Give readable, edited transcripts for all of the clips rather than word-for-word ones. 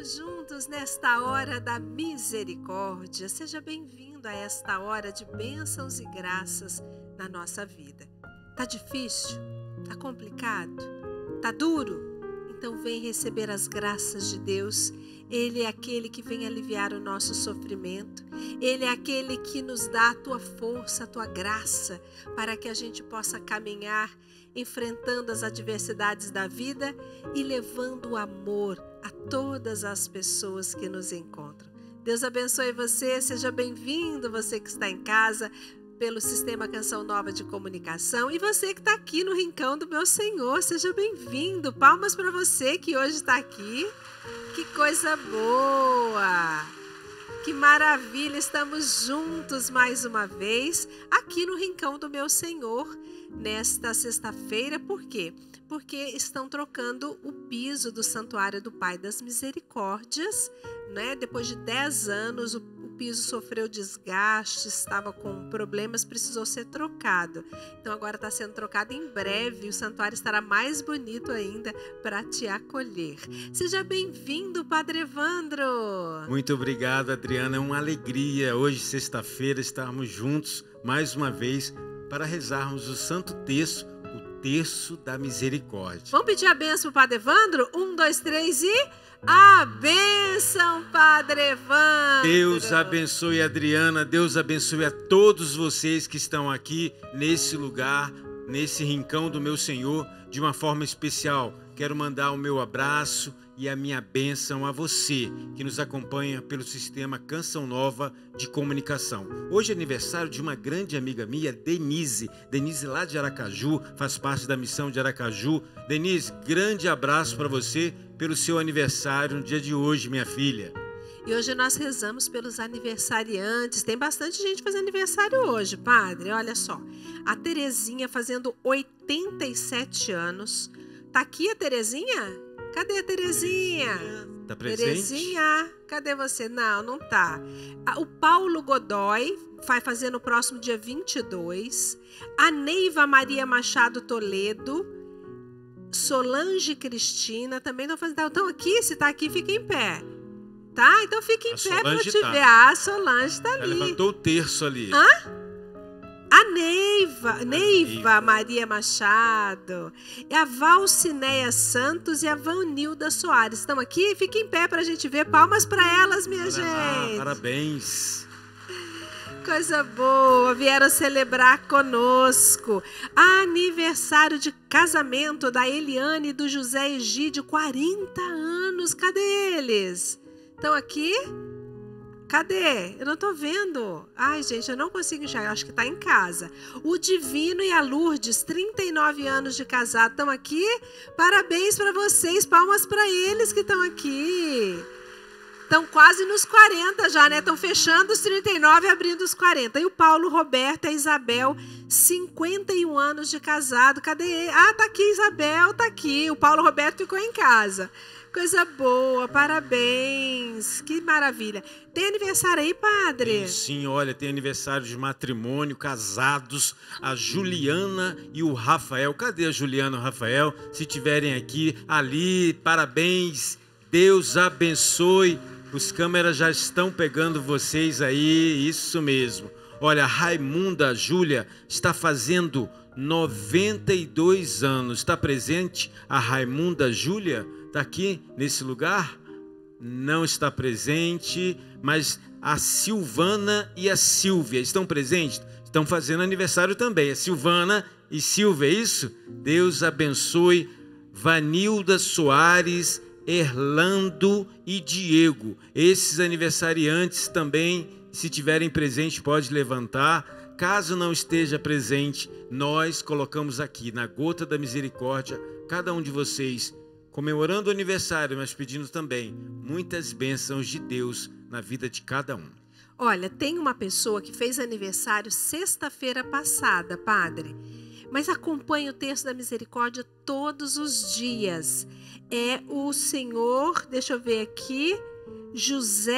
Estamos juntos nesta hora da misericórdia. Seja bem-vindo a esta hora de bênçãos e graças na nossa vida. Tá difícil? Tá complicado? Tá duro? Então vem receber as graças de Deus. Ele é aquele que vem aliviar o nosso sofrimento. Ele é aquele que nos dá a tua força, a tua graça, para que a gente possa caminhar enfrentando as adversidades da vida e levando o amor a todas as pessoas que nos encontram. Deus abençoe você, seja bem-vindo, você que está em casa, pelo Sistema Canção Nova de Comunicação, e você que está aqui no Rincão do Meu Senhor, seja bem-vindo. Palmas para você que hoje está aqui. Que coisa boa! Que maravilha! Estamos juntos mais uma vez aqui no Rincão do Meu Senhor nesta sexta-feira. Por quê? Porque estão trocando o piso do Santuário do Pai das Misericórdias, né? Depois de 10 anos, o piso sofreu desgaste, estava com problemas, precisou ser trocado. Então agora está sendo trocado em breve, o santuário estará mais bonito ainda para te acolher. Seja bem-vindo, Padre Evandro. Muito obrigado, Adriana. É uma alegria hoje, sexta-feira, estarmos juntos mais uma vez para rezarmos o Santo Terço, o Terço da Misericórdia. Vamos pedir a bênção para o Padre Evandro? 1, 2, 3 e... a bênção, Padre Evandro. Deus abençoe a Adriana, Deus abençoe a todos vocês que estão aqui nesse lugar, nesse rincão do meu Senhor, de uma forma especial. Quero mandar o meu abraço e a minha bênção a você que nos acompanha pelo Sistema Canção Nova de Comunicação. Hoje é aniversário de uma grande amiga minha, Denise lá de Aracaju, faz parte da missão de Aracaju. Denise, grande abraço para você pelo seu aniversário no dia de hoje, minha filha. E hoje nós rezamos pelos aniversariantes. Tem bastante gente fazendo aniversário hoje, Padre. Olha só, a Terezinha fazendo 87 anos. Tá aqui a Terezinha? Cadê a Terezinha? Tá presente? Terezinha, cadê você? Não tá. O Paulo Godoy vai fazer no próximo dia 22. A Neiva Maria Machado Toledo. Solange Cristina também estão fazendo. Então aqui, se tá aqui, fica em pé. Tá? Então fica em pé para te ver. A Solange tá ali. Ela levantou o terço ali. Hã? A Neiva Maria Machado, e a Valcineia Santos e a Vanilda Soares estão aqui? Fica em pé para a gente ver. Palmas para elas, minha gente. Parabéns. Coisa boa, vieram celebrar conosco. Aniversário de casamento da Eliane e do José Egídio, 40 anos. Cadê eles? Estão aqui? Cadê? Eu não tô vendo. Ai, gente, eu não consigo enxergar. Acho que tá em casa. O Divino e a Lourdes, 39 anos de casado, estão aqui? Parabéns para vocês. Palmas para eles que estão aqui. Estão quase nos 40 já, né? Estão fechando os 39 e abrindo os 40. E o Paulo Roberto e a Isabel, 51 anos de casado. Cadê ele? Ah, tá aqui, Isabel, tá aqui. O Paulo Roberto ficou em casa. Coisa boa, parabéns, que maravilha. Tem aniversário aí, Padre? Sim, olha, tem aniversário de matrimônio, casados, a Juliana e o Rafael. Cadê a Juliana e o Rafael? Se tiverem aqui, ali, parabéns, Deus abençoe. Os câmeras já estão pegando vocês aí, isso mesmo. Olha, a Raimunda Júlia está fazendo 92 anos. Está presente a Raimunda Júlia? Está aqui nesse lugar? Não está presente, mas a Silvana e a Silvia estão presentes? Estão fazendo aniversário também. A Silvana e Silvia, é isso? Deus abençoe. Vanilda Soares, Erlando e Diego. Esses aniversariantes também, se tiverem presente, pode levantar. Caso não esteja presente, nós colocamos aqui na Gota da Misericórdia, cada um de vocês comemorando o aniversário, mas pedindo também muitas bênçãos de Deus na vida de cada um. Olha, tem uma pessoa que fez aniversário sexta-feira passada, Padre, mas acompanha o Terço da Misericórdia todos os dias. É o senhor, deixa eu ver aqui, José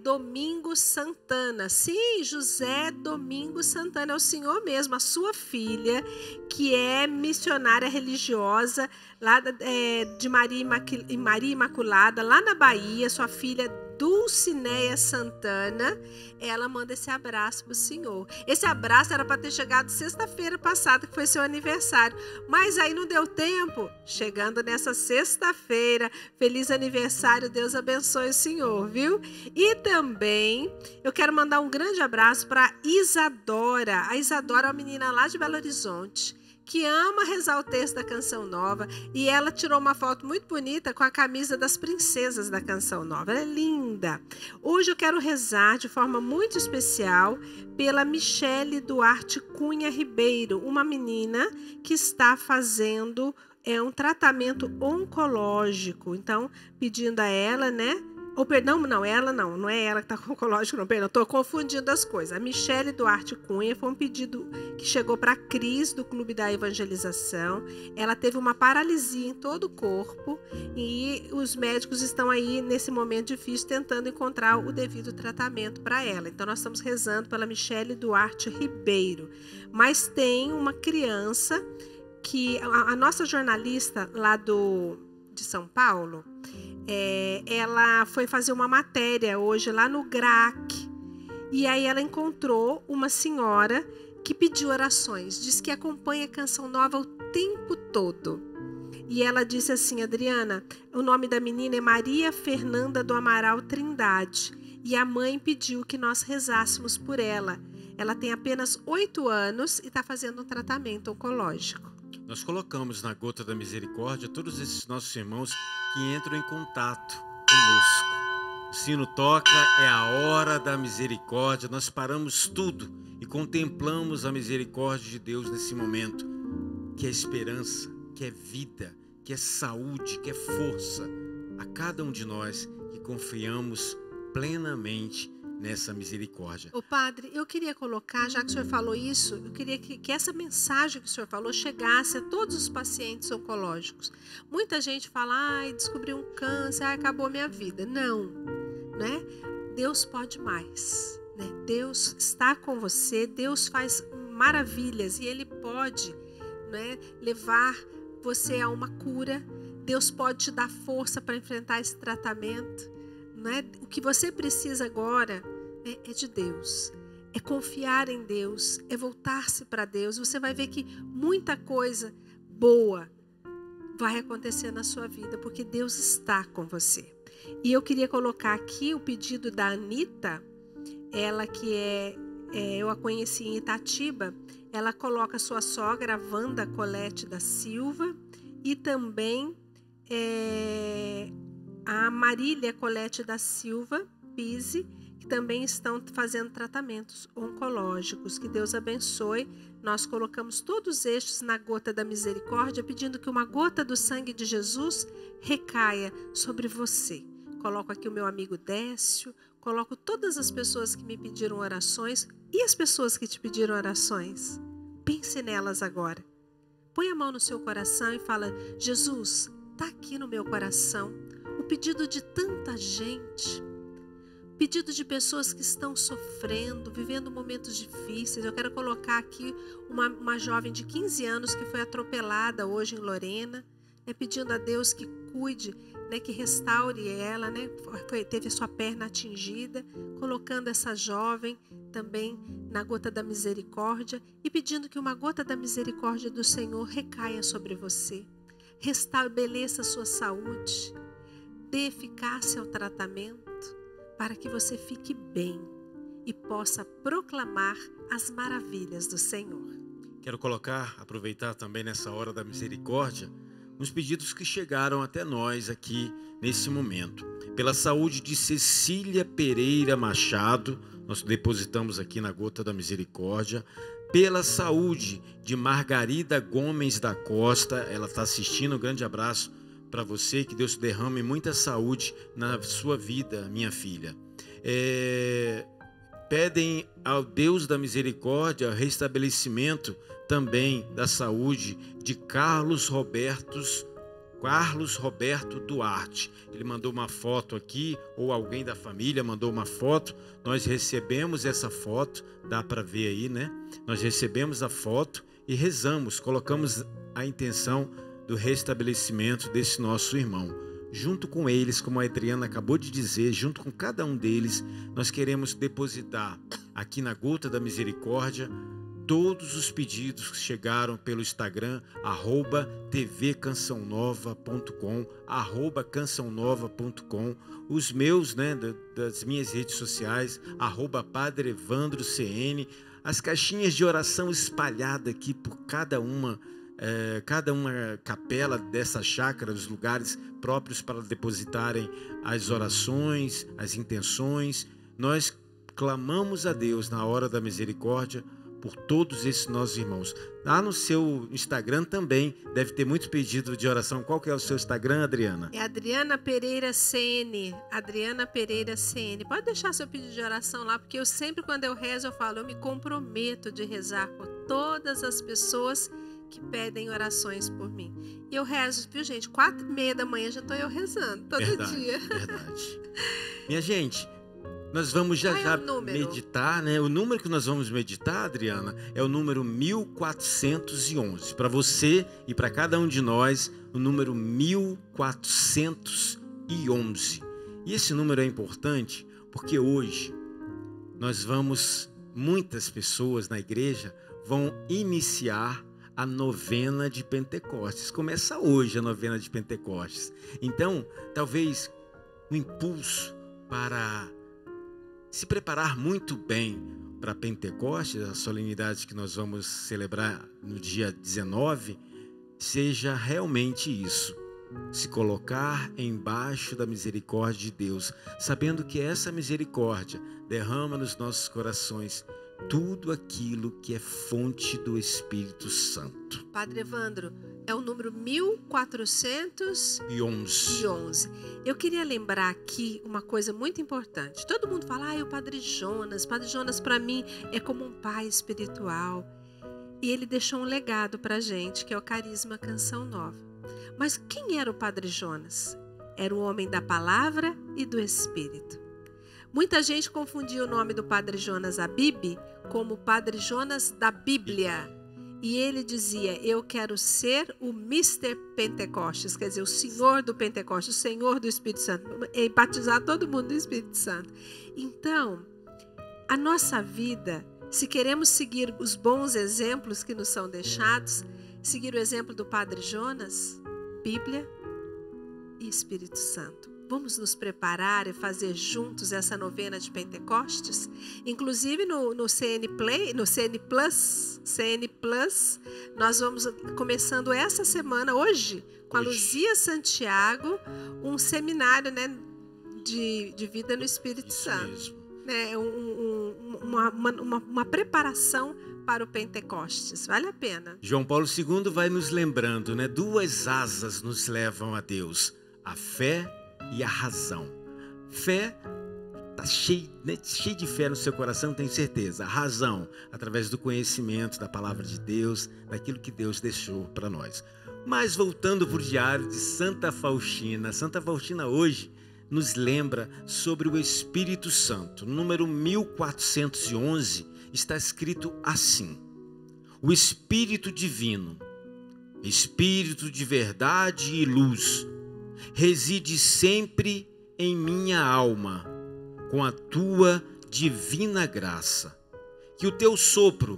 Domingos Santana. Sim, José Domingos Santana, é o senhor mesmo, a sua filha, que é missionária religiosa lá de Maria Imaculada, lá na Bahia, sua filha Dulcineia Santana, ela manda esse abraço para o senhor. Esse abraço era para ter chegado sexta-feira passada, que foi seu aniversário, mas aí não deu tempo. Chegando nessa sexta-feira, feliz aniversário, Deus abençoe o senhor, viu? E também eu quero mandar um grande abraço para Isadora. A Isadora é uma menina lá de Belo Horizonte, que ama rezar o texto da Canção Nova, e ela tirou uma foto muito bonita com a camisa das princesas da Canção Nova. Ela é linda. Hoje eu quero rezar de forma muito especial pela Michele Duarte Cunha Ribeiro, uma menina que está fazendo um tratamento oncológico. Então, pedindo a ela, né? Ou perdão, não é ela que está com oncológico, não, perdão, estou confundindo as coisas. A Michele Duarte Cunha foi um pedido que chegou para a Cris, do Clube da Evangelização. Ela teve uma paralisia em todo o corpo e os médicos estão aí, nesse momento difícil, tentando encontrar o devido tratamento para ela. Então, nós estamos rezando pela Michele Duarte Ribeiro. Mas tem uma criança que a nossa jornalista lá de São Paulo, ela foi fazer uma matéria hoje lá no GRAC, e aí ela encontrou uma senhora que pediu orações, diz que acompanha a Canção Nova o tempo todo, e ela disse assim: Adriana, o nome da menina é Maria Fernanda do Amaral Trindade, e a mãe pediu que nós rezássemos por ela. Ela tem apenas 8 anos e está fazendo um tratamento oncológico. Nós colocamos na Gota da Misericórdia todos esses nossos irmãos que entram em contato conosco. O sino toca, é a hora da misericórdia. Nós paramos tudo e contemplamos a misericórdia de Deus nesse momento, que é esperança, que é vida, que é saúde, que é força a cada um de nós que confiamos plenamente nessa misericórdia. Ô padre, eu queria colocar, já que o senhor falou isso, eu queria que essa mensagem que o senhor falou chegasse a todos os pacientes oncológicos. Muita gente fala: ai, descobri um câncer, ai, acabou minha vida. Não, né? Deus pode mais, né? Deus está com você, Deus faz maravilhas e Ele pode, né, levar você a uma cura. Deus pode te dar força para enfrentar esse tratamento. Né? O que você precisa agora é de Deus, é confiar em Deus, é voltar-se para Deus. Você vai ver que muita coisa boa vai acontecer na sua vida, porque Deus está com você. E eu queria colocar aqui o pedido da Anitta, ela que eu a conheci em Itatiba. Ela coloca sua sogra, Wanda Colete da Silva, e também a Marília Colete da Silva Pise, que também estão fazendo tratamentos oncológicos. Que Deus abençoe. Nós colocamos todos estes na Gota da Misericórdia, pedindo que uma gota do sangue de Jesus recaia sobre você. Coloco aqui o meu amigo Décio, coloco todas as pessoas que me pediram orações e as pessoas que te pediram orações. Pense nelas agora. Põe a mão no seu coração e fala: Jesus, está aqui no meu coração o pedido de tanta gente, pedido de pessoas que estão sofrendo, vivendo momentos difíceis. Eu quero colocar aqui uma jovem de 15 anos que foi atropelada hoje em Lorena, né, pedindo a Deus que cuide, né, que restaure ela, né, teve a sua perna atingida, colocando essa jovem também na Gota da Misericórdia e pedindo que uma gota da misericórdia do Senhor recaia sobre você, restabeleça a sua saúde, dê eficácia ao tratamento, para que você fique bem e possa proclamar as maravilhas do Senhor. Quero aproveitar também nessa hora da misericórdia, uns pedidos que chegaram até nós aqui nesse momento. Pela saúde de Cecília Pereira Machado, nós depositamos aqui na Gota da Misericórdia. Pela saúde de Margarida Gomes da Costa, ela está assistindo, um grande abraço para você, que Deus derrame muita saúde na sua vida, minha filha. Pedem ao Deus da Misericórdia o restabelecimento também da saúde de Carlos Roberto Carlos Roberto Duarte. Ele mandou uma foto aqui, ou alguém da família mandou uma foto. Nós recebemos essa foto, dá para ver aí, né? Nós recebemos a foto e rezamos, colocamos a intenção do restabelecimento desse nosso irmão. Junto com eles, como a Adriana acabou de dizer, junto com cada um deles, nós queremos depositar aqui na Gota da Misericórdia todos os pedidos que chegaram pelo Instagram, @tvcançãonova.com, @cançãonova.com, os meus, né, das minhas redes sociais, @padreevandrocn, as caixinhas de oração espalhadas aqui por cada uma capela dessa chácara, os lugares próprios para depositarem as orações, as intenções. Nós clamamos a Deus na hora da misericórdia por todos esses nossos irmãos. Lá no seu Instagram também deve ter muito pedido de oração. Qual que é o seu Instagram, Adriana? É Adriana Pereira CN. Adriana Pereira CN. Pode deixar seu pedido de oração lá, porque eu sempre, quando eu rezo, eu falo, eu me comprometo de rezar por todas as pessoas que pedem orações por mim. E eu rezo, viu, gente? 4h30 da manhã já estou eu rezando, todo dia. Verdade. Minha gente, nós vamos já meditar, né? O número que nós vamos meditar, Adriana, é o número 1411. Para você e para cada um de nós, o número 1411. E esse número é importante porque hoje muitas pessoas na igreja vão iniciar a novena de Pentecostes. Começa hoje a novena de Pentecostes. Então, talvez um impulso para se preparar muito bem para Pentecostes, a solenidade que nós vamos celebrar no dia 19, seja realmente isso: se colocar embaixo da misericórdia de Deus, sabendo que essa misericórdia derrama nos nossos corações tudo aquilo que é fonte do Espírito Santo. Padre Evandro, é o número 1411. Eu queria lembrar aqui uma coisa muito importante. Todo mundo fala, o Padre Jonas. Padre Jonas, para mim, é como um pai espiritual. E ele deixou um legado para a gente, que é o Carisma Canção Nova. Mas quem era o Padre Jonas? Era o homem da palavra e do Espírito. Muita gente confundia o nome do Padre Jonas Abib como Padre Jonas da Bíblia. E ele dizia, eu quero ser o Mr. Pentecostes, quer dizer, o Senhor do Pentecostes, o Senhor do Espírito Santo, e batizar todo mundo do Espírito Santo. Então, a nossa vida, se queremos seguir os bons exemplos que nos são deixados, seguir o exemplo do Padre Jonas, Bíblia e Espírito Santo. Vamos nos preparar e fazer juntos essa novena de Pentecostes? Inclusive no CN Plus, nós vamos começando essa semana, hoje, com a Luzia Santiago, um seminário, né, de vida no Espírito Santo. Né, uma preparação para o Pentecostes. Vale a pena. João Paulo II vai nos lembrando, né? 2 asas nos levam a Deus: a fé e a razão. Fé, está cheio de fé no seu coração, tenho certeza. A razão, através do conhecimento da palavra de Deus, daquilo que Deus deixou para nós. Mas voltando para o diário de Santa Faustina. Santa Faustina hoje nos lembra sobre o Espírito Santo. No número 1411 está escrito assim: o Espírito Divino, Espírito de verdade e luz, reside sempre em minha alma, com a tua divina graça. Que o teu sopro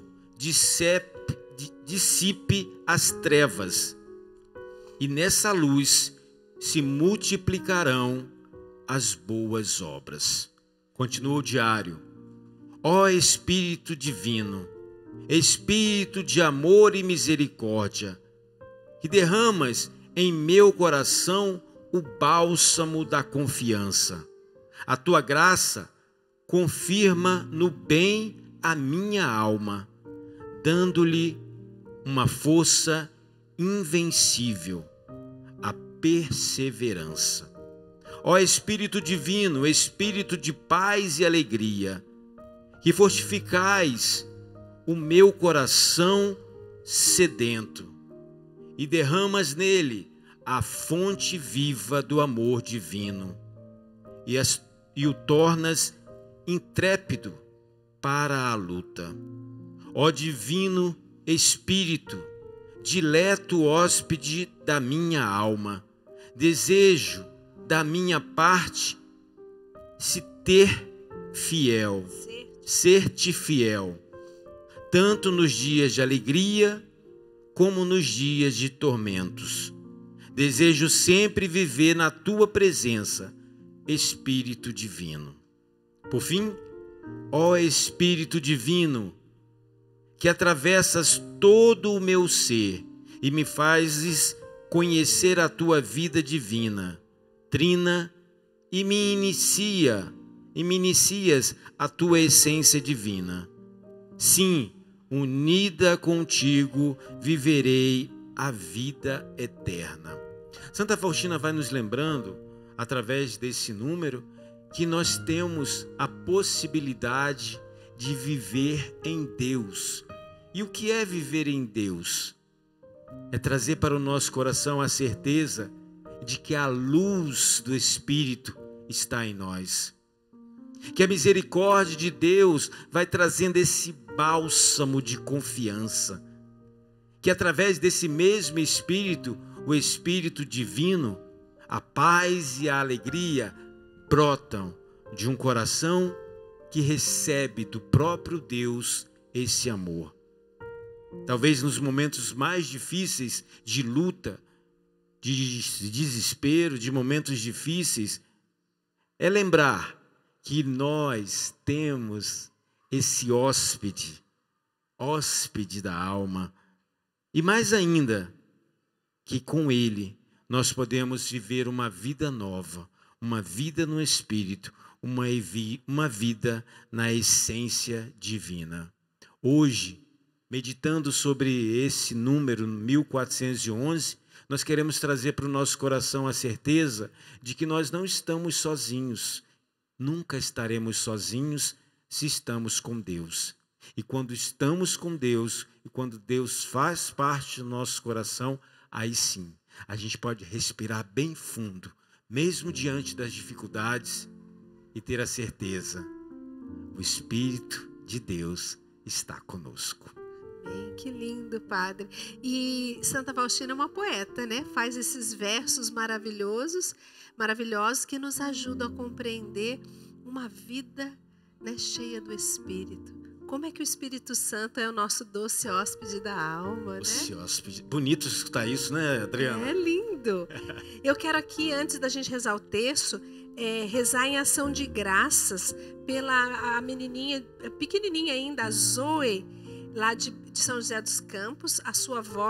dissipe as trevas, e nessa luz se multiplicarão as boas obras. Continua o diário. Ó Espírito Divino, Espírito de amor e misericórdia, que derramas em meu coração o bálsamo da confiança. A tua graça confirma no bem a minha alma, dando-lhe uma força invencível, a perseverança. Ó Espírito Divino, Espírito de paz e alegria, que fortificais o meu coração sedento e derramas nele a fonte viva do amor divino e o tornas intrépido para a luta. Ó Divino Espírito, dileto hóspede da minha alma, desejo da minha parte ser-te fiel, tanto nos dias de alegria como nos dias de tormentos. Desejo sempre viver na tua presença, Espírito Divino. Por fim, ó Espírito Divino, que atravessas todo o meu ser e me fazes conhecer a tua vida divina, trina, e me inicias a tua essência divina. Sim, unida contigo, viverei a vida eterna. Santa Faustina vai nos lembrando, através desse número, que nós temos a possibilidade de viver em Deus. E o que é viver em Deus? É trazer para o nosso coração a certeza de que a luz do Espírito está em nós. Que a misericórdia de Deus vai trazendo esse bálsamo de confiança. Que através desse mesmo Espírito, o Espírito Divino, a paz e a alegria brotam de um coração que recebe do próprio Deus esse amor. Talvez nos momentos mais difíceis de luta, de desespero, de momentos difíceis, é lembrar que nós temos esse hóspede da alma, e mais ainda, que com ele nós podemos viver uma vida nova, uma vida no Espírito, uma vida na essência divina. Hoje, meditando sobre esse número 1411, nós queremos trazer para o nosso coração a certeza de que nós não estamos sozinhos. Nunca estaremos sozinhos se estamos com Deus. E quando estamos com Deus, e quando Deus faz parte do nosso coração, aí sim, a gente pode respirar bem fundo, mesmo diante das dificuldades, e ter a certeza, o Espírito de Deus está conosco. Bem, que lindo, Padre. E Santa Faustina é uma poeta, né? Faz esses versos maravilhosos que nos ajudam a compreender uma vida, né, cheia do Espírito. Como é que o Espírito Santo é o nosso doce hóspede da alma, Doce né? hóspede. Bonito escutar isso, né, Adriana? É lindo. Eu quero aqui, antes da gente rezar o terço, rezar em ação de graças pela a menininha, pequenininha ainda, a Zoe, lá de São José dos Campos. A sua avó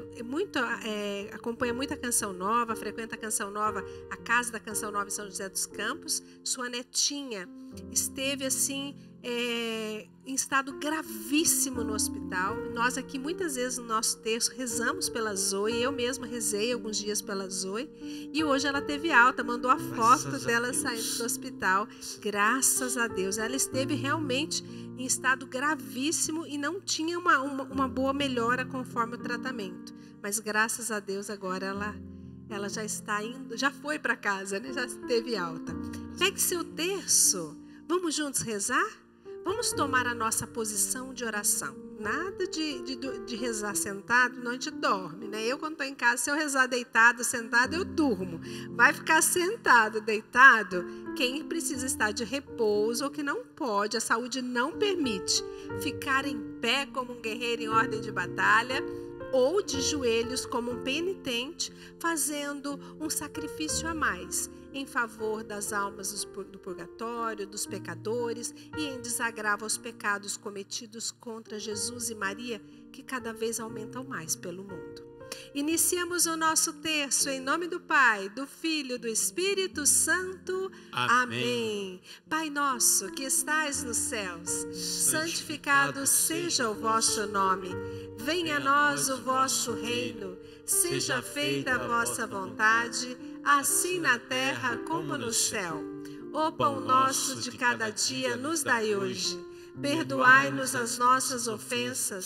acompanha muito a Canção Nova, frequenta a Canção Nova, a Casa da Canção Nova em São José dos Campos. Sua netinha esteve assim em estado gravíssimo no hospital. Nós aqui muitas vezes no nosso terço rezamos pela Zoe, eu mesma rezei alguns dias pela Zoe, e hoje ela teve alta, mandou a foto dela saindo do hospital. Graças a Deus, ela esteve realmente em estado gravíssimo e não tinha uma boa melhora conforme o tratamento, mas graças a Deus agora ela já está indo, já foi para casa, né? Já teve alta. Pegue seu terço, vamos juntos rezar? Vamos tomar a nossa posição de oração. Nada de rezar sentado, não, a gente dorme, né? Eu, quando estou em casa, se eu rezar deitado, sentado, eu durmo. Vai ficar sentado, deitado, quem precisa estar de repouso ou que não pode, a saúde não permite ficar em pé como um guerreiro em ordem de batalha, ou de joelhos como um penitente, fazendo um sacrifício a mais em favor das almas do purgatório, dos pecadores, e em desagravo aos pecados cometidos contra Jesus e Maria, que cada vez aumentam mais pelo mundo. Iniciamos o nosso terço em nome do Pai, do Filho e do Espírito Santo. Amém. Pai nosso que estais nos céus, santificado seja o vosso nome. Venha a nós o vosso reino. Seja feita a vossa vontade, assim na terra como no céu. O pão nosso de cada dia nos dai hoje. Perdoai-nos as nossas ofensas,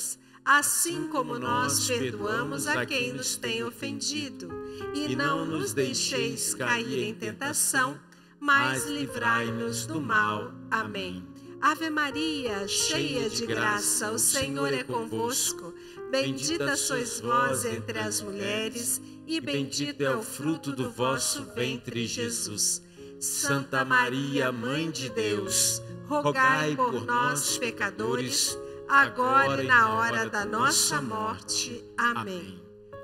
assim como nós perdoamos a quem nos tem ofendido. E não nos deixeis cair em tentação, mas livrai-nos do mal. Amém. Ave Maria, cheia de graça, o Senhor é convosco. Bendita sois vós entre as mulheres, e bendito é o fruto do vosso ventre, Jesus. Santa Maria, Mãe de Deus, rogai por nós, pecadores, agora e na hora da nossa morte. Amém.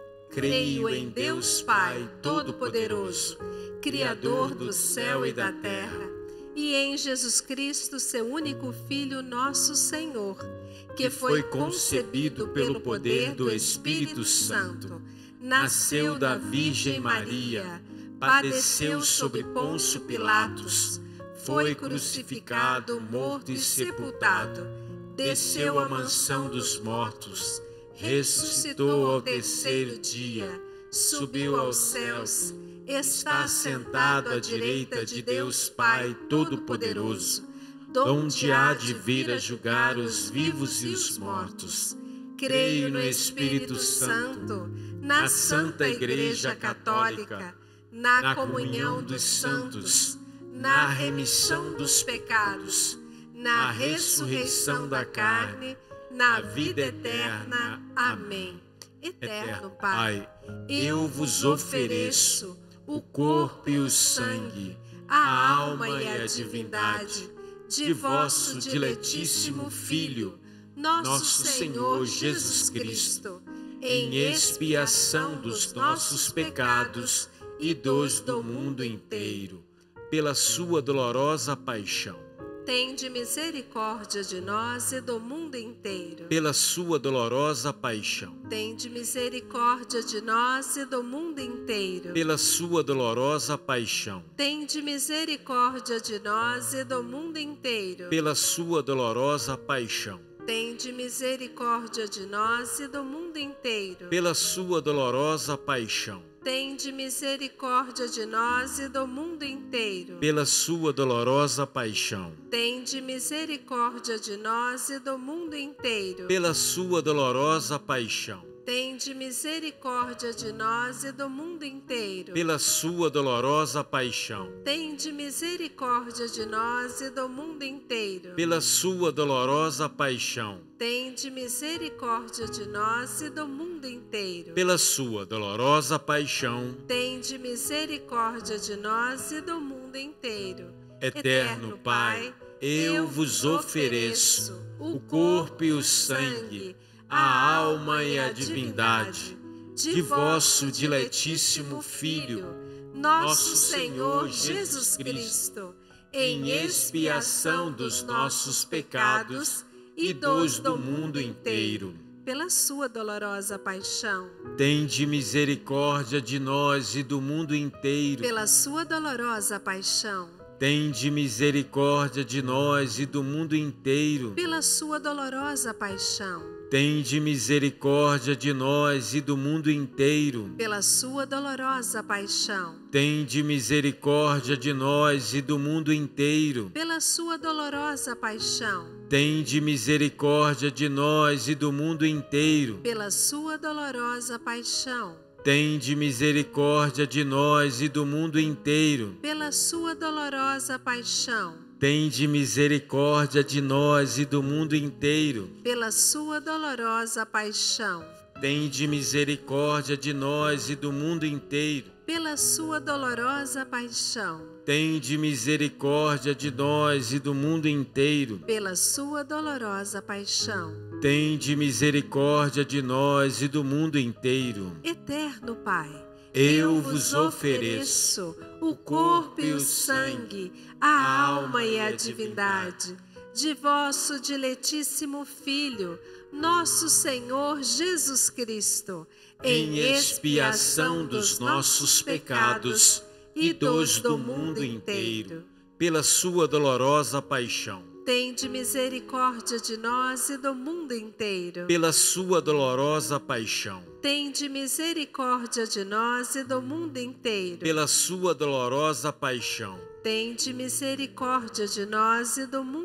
Creio em Deus Pai Todo-Poderoso, Criador do céu e da terra, e em Jesus Cristo, seu único Filho, nosso Senhor, que foi concebido pelo poder do Espírito Santo, nasceu da Virgem Maria, padeceu sob Pôncio Pilatos, foi crucificado, morto e sepultado, desceu à mansão dos mortos, ressuscitou ao terceiro dia, subiu aos céus, está sentado à direita de Deus Pai Todo-Poderoso, donde há de vir a julgar os vivos e os mortos. Creio no Espírito Santo, na Santa Igreja Católica, na comunhão dos santos, na remissão dos pecados, na ressurreição da carne, na vida eterna. Amém. Eterno Pai, eu vos ofereço o corpo e o sangue, a alma e a divindade de vosso diletíssimo Filho, nosso Senhor Jesus Cristo, em expiação dos nossos pecados e dos do mundo inteiro, pela sua dolorosa paixão. Tende misericórdia de nós e do mundo inteiro. Pela sua dolorosa paixão. Tende misericórdia de nós e do mundo inteiro. Pela sua dolorosa paixão. Tende misericórdia de nós e do mundo inteiro. Pela sua dolorosa paixão. Tende misericórdia de nós e do mundo inteiro. Pela sua dolorosa paixão. Tende misericórdia de nós e do mundo inteiro. Pela sua dolorosa paixão. Tende misericórdia de nós e do mundo inteiro. Pela sua dolorosa paixão. Tende misericórdia de nós e do mundo inteiro. Pela sua dolorosa paixão. Tende misericórdia de nós e do mundo inteiro. Pela sua dolorosa paixão. Tende misericórdia de nós e do mundo inteiro. Pela sua dolorosa paixão. Tende misericórdia de nós e do mundo inteiro. Eterno Pai, eu vos ofereço o corpo e o sangue, a alma e a divindade de vosso diletíssimo Filho, nosso Senhor Jesus Cristo, em expiação dos nossos pecados e dos do mundo inteiro. Pela sua dolorosa paixão. Tende misericórdia de nós e do mundo inteiro. Pela sua dolorosa paixão. Tende misericórdia de nós e do mundo inteiro. Pela sua dolorosa paixão. Tende misericórdia de nós e do mundo inteiro. Pela sua dolorosa paixão. Tende misericórdia de nós e do mundo inteiro. Pela sua dolorosa paixão. Tende misericórdia de nós e do mundo inteiro. Pela sua dolorosa paixão. Tende misericórdia de nós e do mundo inteiro. Pela sua dolorosa paixão. Tende misericórdia de nós e do mundo inteiro. Pela sua dolorosa paixão. Tende misericórdia de nós e do mundo inteiro. Pela sua dolorosa paixão. Tende misericórdia de nós e do mundo inteiro. Pela sua dolorosa paixão. Tende misericórdia de nós e do mundo inteiro. Eterno Pai, eu vos ofereço o corpo e o sangue, a alma e a divindade de vosso diletíssimo Filho, nosso Senhor Jesus Cristo, em expiação dos nossos pecados e dos do mundo inteiro, pela sua dolorosa paixão. Tende misericórdia de nós e do mundo inteiro. Pela sua dolorosa paixão. Tende misericórdia de nós e do mundo inteiro. Pela sua dolorosa paixão. Tende misericórdia de nós e do mundo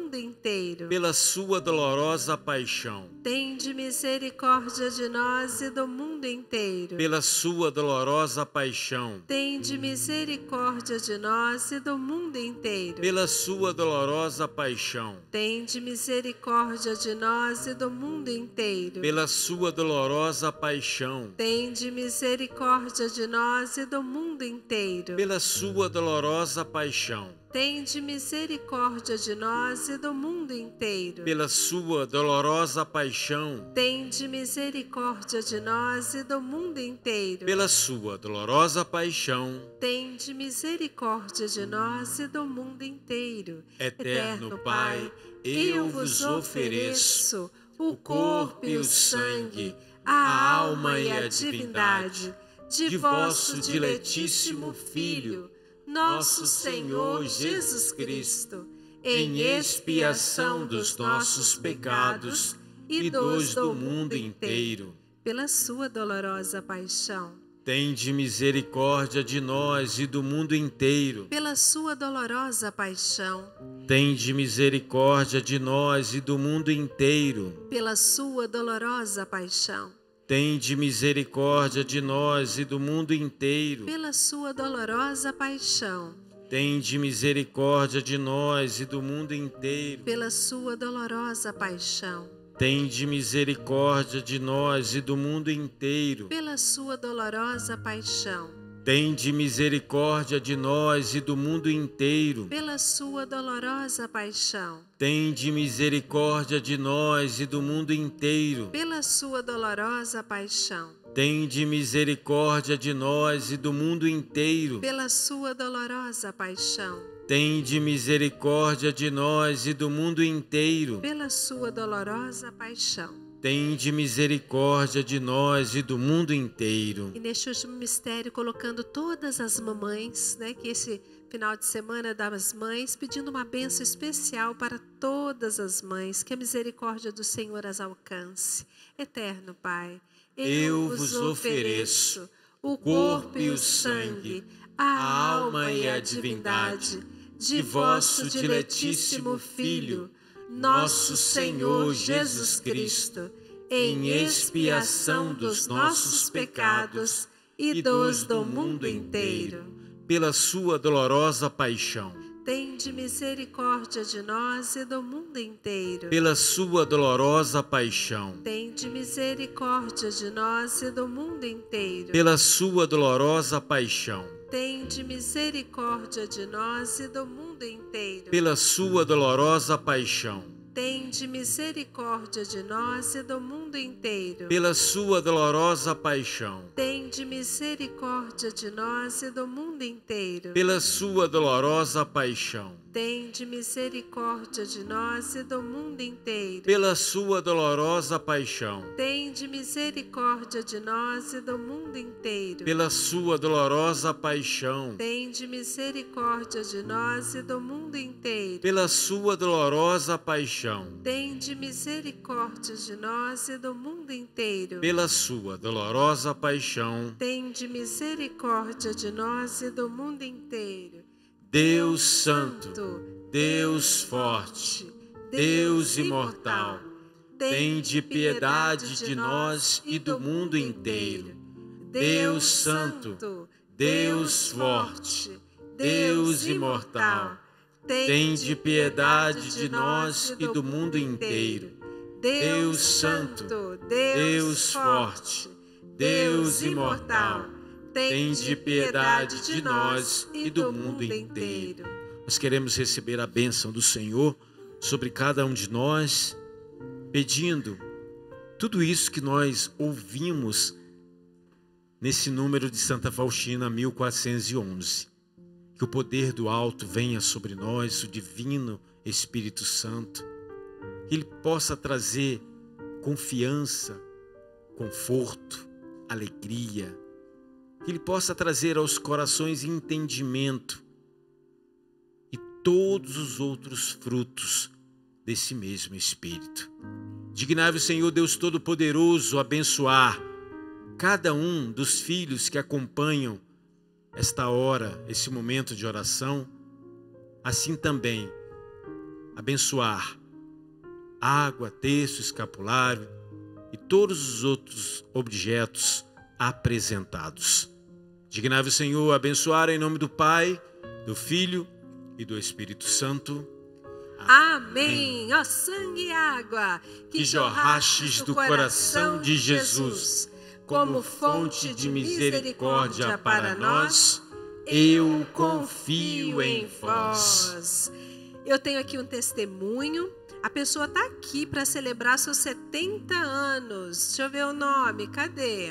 mundo inteiro. pela sua dolorosa paixão, Tende misericórdia de nós e do mundo inteiro. pela sua dolorosa paixão, Tende misericórdia de nós e do mundo inteiro. pela sua dolorosa paixão, Tende misericórdia de nós e do mundo inteiro. pela sua dolorosa paixão, Tende misericórdia de nós e do mundo inteiro. pela sua dolorosa paixão, Tende misericórdia de nós e do mundo inteiro. pela sua dolorosa paixão, Tende misericórdia de nós e do mundo inteiro. pela sua dolorosa paixão, Tende misericórdia de nós e do mundo inteiro. Eterno Pai, eu vos ofereço o corpo e o sangue, a alma e a divindade de vosso diletíssimo Filho, nosso Senhor Jesus Cristo, em expiação dos nossos pecados e dos do mundo inteiro. Pela sua dolorosa paixão, Tende misericórdia de nós e do mundo inteiro. pela sua dolorosa paixão, Tende misericórdia de nós e do mundo inteiro. pela sua dolorosa paixão, Tende misericórdia de nós e do mundo inteiro. pela sua dolorosa paixão, Tende misericórdia de nós e do mundo inteiro. pela sua dolorosa paixão, Tende misericórdia de nós e do mundo inteiro. pela sua dolorosa paixão, Tende misericórdia de nós e do mundo inteiro. pela sua dolorosa paixão, Tende misericórdia de nós e do mundo inteiro. pela sua dolorosa paixão, Tende misericórdia de nós e do mundo inteiro. pela sua dolorosa paixão, Tende misericórdia de nós e do mundo inteiro. pela sua dolorosa paixão. Tende misericórdia de nós e do mundo inteiro. E neste último mistério, colocando todas as mamães, que esse final de semana das mães, pedindo uma bênção especial para todas as mães, que a misericórdia do Senhor as alcance. Eterno Pai, eu vos ofereço o corpo e o sangue, a alma e a divindade de vosso diletíssimo Filho, nosso Senhor Jesus Cristo, em expiação dos nossos pecados e dos do mundo inteiro. Pela sua dolorosa paixão, tende misericórdia de nós e do mundo inteiro. pela sua dolorosa paixão, Tende misericórdia de nós e do mundo inteiro. pela sua dolorosa paixão, Tende misericórdia de nós e do mundo inteiro. pela sua dolorosa paixão, Tende misericórdia de nós e do mundo inteiro. pela sua dolorosa paixão, Tende misericórdia de nós e do mundo inteiro. pela sua dolorosa paixão, Tende misericórdia de nós e do mundo inteiro. pela sua dolorosa paixão, Tende misericórdia de nós e do mundo inteiro. pela sua dolorosa paixão, Tende misericórdia de nós e do mundo inteiro. pela sua dolorosa paixão, Tende misericórdia de nós e do mundo inteiro. pela sua dolorosa paixão. Tende misericórdia de nós e do mundo inteiro. Deus Santo, Deus Forte, Deus Imortal, tende piedade de nós e do mundo inteiro. Deus Santo, Deus Forte, Deus Imortal, tende piedade de nós e do mundo inteiro. Deus Santo, Deus Forte, Deus Imortal, tende piedade de nós e do mundo inteiro. Nós queremos receber a bênção do Senhor sobre cada um de nós, pedindo tudo isso que nós ouvimos nesse número de Santa Faustina 1411. Que o poder do alto venha sobre nós, o divino Espírito Santo, que Ele possa trazer confiança, conforto, alegria, que Ele possa trazer aos corações entendimento e todos os outros frutos desse mesmo Espírito. Dignai-vos, Senhor Deus Todo-Poderoso, abençoar cada um dos filhos que acompanham esta hora, esse momento de oração, assim também abençoar água, terço, escapulário e todos os outros objetos apresentados. Dignai-vos, Senhor, abençoar em nome do Pai, do Filho e do Espírito Santo. Amém. Ó sangue e água que jorrastes do coração de Jesus como fonte de misericórdia para nós, eu confio em vós. Eu tenho aqui um testemunho. A pessoa está aqui para celebrar seus 70 anos. Deixa eu ver o nome, cadê?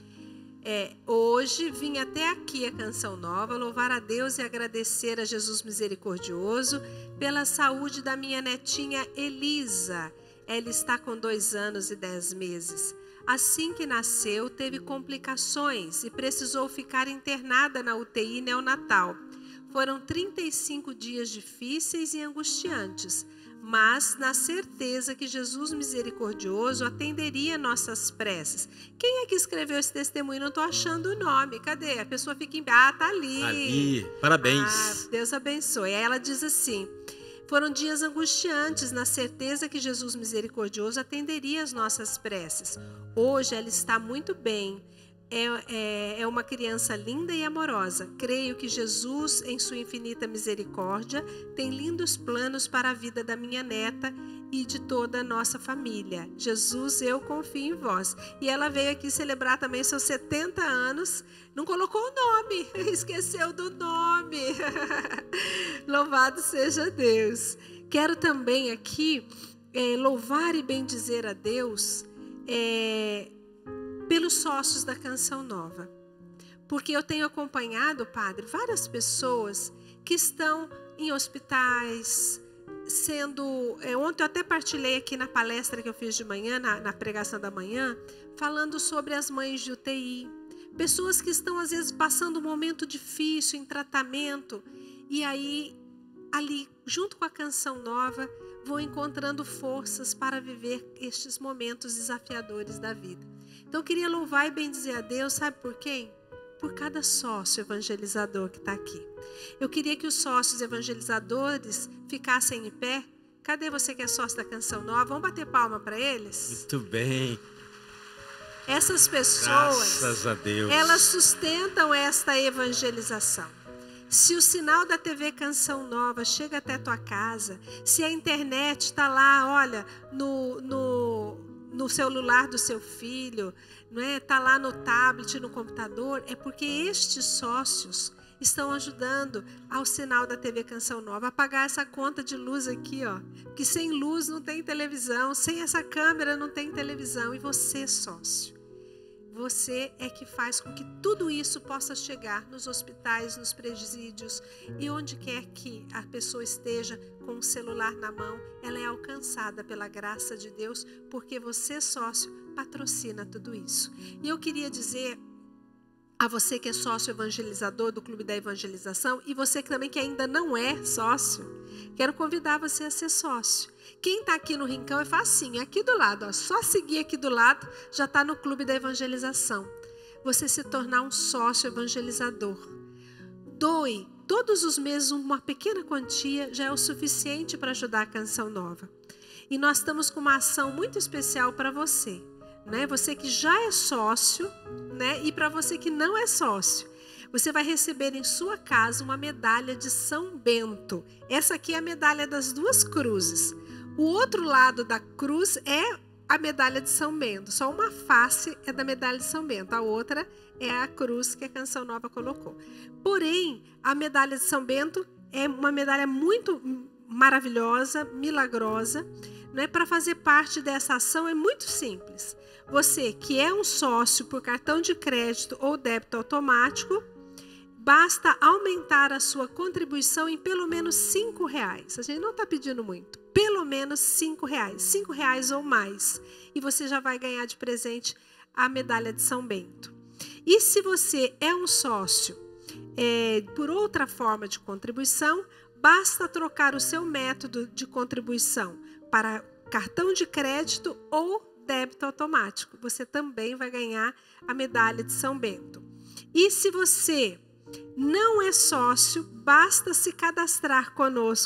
Hoje vim até aqui a Canção Nova, louvar a Deus e agradecer a Jesus misericordioso pela saúde da minha netinha Elisa. Ela está com 2 anos e 10 meses. Assim que nasceu, teve complicações e precisou ficar internada na UTI neonatal. Foram 35 dias difíceis e angustiantes, mas na certeza que Jesus misericordioso atenderia nossas preces. Quem é que escreveu esse testemunho? Não estou achando o nome. Cadê? A pessoa fica em... Ah, tá ali. Ali, parabéns. Deus abençoe. Aí ela diz assim: foram dias angustiantes, na certeza que Jesus misericordioso atenderia as nossas preces. Hoje ela está muito bem. É uma criança linda e amorosa. Creio que Jesus, em sua infinita misericórdia, tem lindos planos para a vida da minha neta e de toda a nossa família. Jesus, eu confio em vós. E ela veio aqui celebrar também seus 70 anos. Não colocou o nome, esqueceu do nome. Louvado seja Deus. Quero também aqui louvar e bendizer a Deus pelos sócios da Canção Nova. Porque eu tenho acompanhado, Padre, várias pessoas que estão em hospitais, ontem eu até partilhei aqui na palestra que eu fiz de manhã, na pregação da manhã, falando sobre as mães de UTI. Pessoas que estão, às vezes, passando um momento difícil em tratamento, e aí, ali, junto com a Canção Nova, vão encontrando forças para viver estes momentos desafiadores da vida. Então, eu queria louvar e bendizer a Deus, sabe por quem? Por cada sócio evangelizador que está aqui. Eu queria que os sócios evangelizadores ficassem em pé. Cadê você que é sócio da Canção Nova? Vamos bater palma para eles? Muito bem. Essas pessoas, graças a Deus, elas sustentam esta evangelização. Se o sinal da TV Canção Nova chega até tua casa, se a internet está lá, olha, no celular do seu filho, não é? Está lá no tablet, no computador, é porque estes sócios estão ajudando ao sinal da TV Canção Nova a pagar essa conta de luz aqui, ó. Porque sem luz não tem televisão, sem essa câmera não tem televisão. E você, sócio, você é que faz com que tudo isso possa chegar nos hospitais, nos presídios e onde quer que a pessoa esteja com o celular na mão, ela é alcançada pela graça de Deus, porque você, sócio, patrocina tudo isso. E eu queria dizer a você que é sócio evangelizador do Clube da Evangelização e você também que ainda não é sócio, quero convidar você a ser sócio. Quem está aqui no Rincão é facinho, é aqui do lado, ó, só seguir aqui do lado, já está no Clube da Evangelização. Você se tornar um sócio evangelizador. Doe todos os meses uma pequena quantia, já é o suficiente para ajudar a Canção Nova. E nós estamos com uma ação muito especial para você, né? Você que já é sócio, né? E para você que não é sócio, você vai receber em sua casa uma medalha de São Bento. Essa aqui é a medalha das 2 cruzes. O outro lado da cruz é a medalha de São Bento. Só uma face é da medalha de São Bento. A outra é a cruz que a Canção Nova colocou. Porém, a medalha de São Bento é uma medalha muito maravilhosa, milagrosa. Né? Para fazer parte dessa ação é muito simples. Você que é um sócio por cartão de crédito ou débito automático, basta aumentar a sua contribuição em pelo menos R$5. A gente não está pedindo muito. Pelo menos R$5. R$5 ou mais. E você já vai ganhar de presente a medalha de São Bento. E se você é um sócio por outra forma de contribuição, basta trocar o seu método de contribuição para cartão de crédito ou débito automático. Você também vai ganhar a medalha de São Bento. E se você não é sócio, basta se cadastrar conosco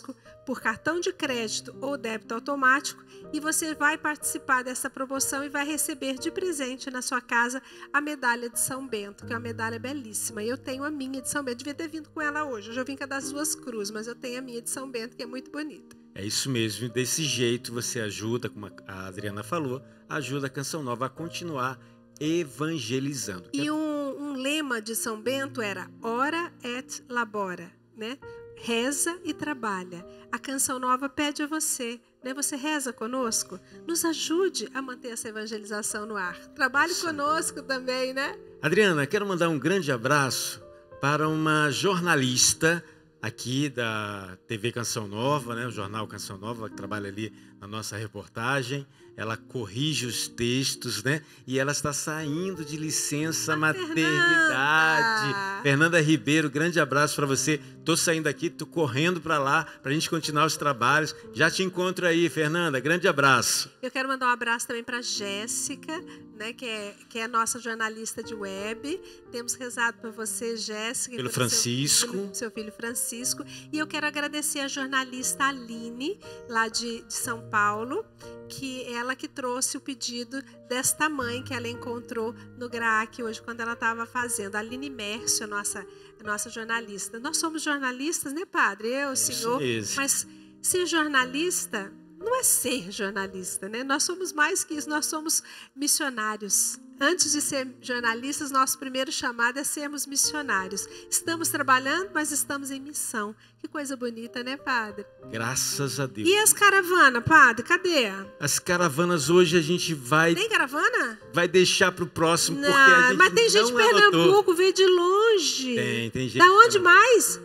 por cartão de crédito ou débito automático e você vai participar dessa promoção e vai receber de presente na sua casa a medalha de São Bento, que é uma medalha belíssima. Eu tenho a minha de São Bento, devia ter vindo com ela hoje. Hoje eu vim com a das duas cruzes, mas eu tenho a minha de São Bento, que é muito bonita. É isso mesmo, desse jeito você ajuda, como a Adriana falou, ajuda a Canção Nova a continuar evangelizando. E um lema de São Bento era ora et labora, né? Reza e trabalha. A Canção Nova pede a você, né? Você reza conosco? Nos ajude a manter essa evangelização no ar. Trabalhe conosco também, né? Adriana, quero mandar um grande abraço para uma jornalista aqui da TV Canção Nova, né? O jornal Canção Nova, que trabalha ali na nossa reportagem. Ela corrige os textos, né? E ela está saindo de licença maternidade. Fernanda Ribeiro, grande abraço para você. Estou saindo aqui, estou correndo para lá, para a gente continuar os trabalhos. Já te encontro aí, Fernanda. Grande abraço. Eu quero mandar um abraço também para a Jéssica, né? Que é a nossa jornalista de web. Temos rezado por você, Jéssica. Pelo Francisco. Seu filho Francisco. E eu quero agradecer a jornalista Aline, lá de São Paulo, que ela que trouxe o pedido desta mãe que ela encontrou no GRAAC hoje, quando ela estava fazendo. A Aline Mércio, a nossa jornalista. Nós somos jornalistas, né, padre? Eu, o senhor. Mas ser jornalista não é ser jornalista, né? Nós somos mais que isso, nós somos missionários. Antes de ser jornalistas, nosso primeiro chamado é sermos missionários. Estamos trabalhando, mas estamos em missão. Que coisa bonita, né, padre? Graças a Deus. E as caravanas, padre? Cadê? As caravanas hoje a gente vai... Tem caravana? Vai deixar para o próximo, não, porque a gente mas tem gente de Pernambuco, veio de longe. Tem gente. Da onde mais?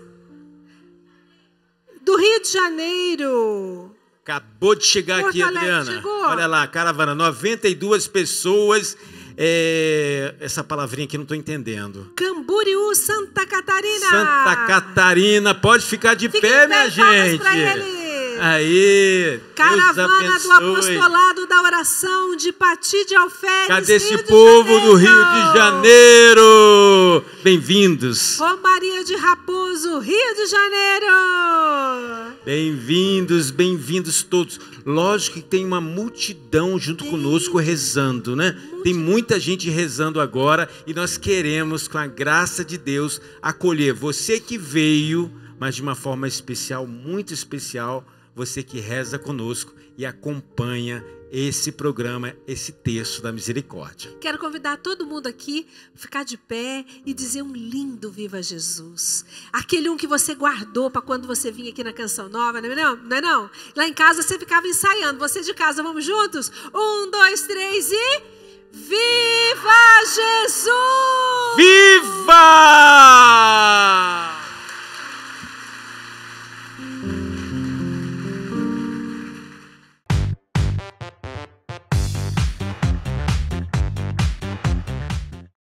Do Rio de Janeiro. Acabou de chegar Porto aqui, Alegre, Adriana. chegou. Olha lá, caravana, 92 pessoas. Essa palavrinha aqui não estou entendendo. Camboriú, Santa Catarina. Santa Catarina, pode ficar de pé, minha gente. Aí, caravana do apostolado da oração de Pati de Alferes. Cadê esse povo do Rio de Janeiro? Bem-vindos. Romaria de Raposo, Rio de Janeiro. Bem-vindos, bem-vindos todos. Lógico que tem uma multidão junto conosco rezando, né? Tem muita gente rezando agora e nós queremos, com a graça de Deus, acolher você que veio, mas de uma forma especial, muito especial, você que reza conosco e acompanha esse programa, esse texto da misericórdia. Quero convidar todo mundo aqui a ficar de pé e dizer um lindo Viva Jesus. Aquele que você guardou para quando você vinha aqui na Canção Nova, não é não? Não é não? Lá em casa você ficava ensaiando. Você de casa, vamos juntos? 1, 2, 3 e... Viva Jesus! Viva!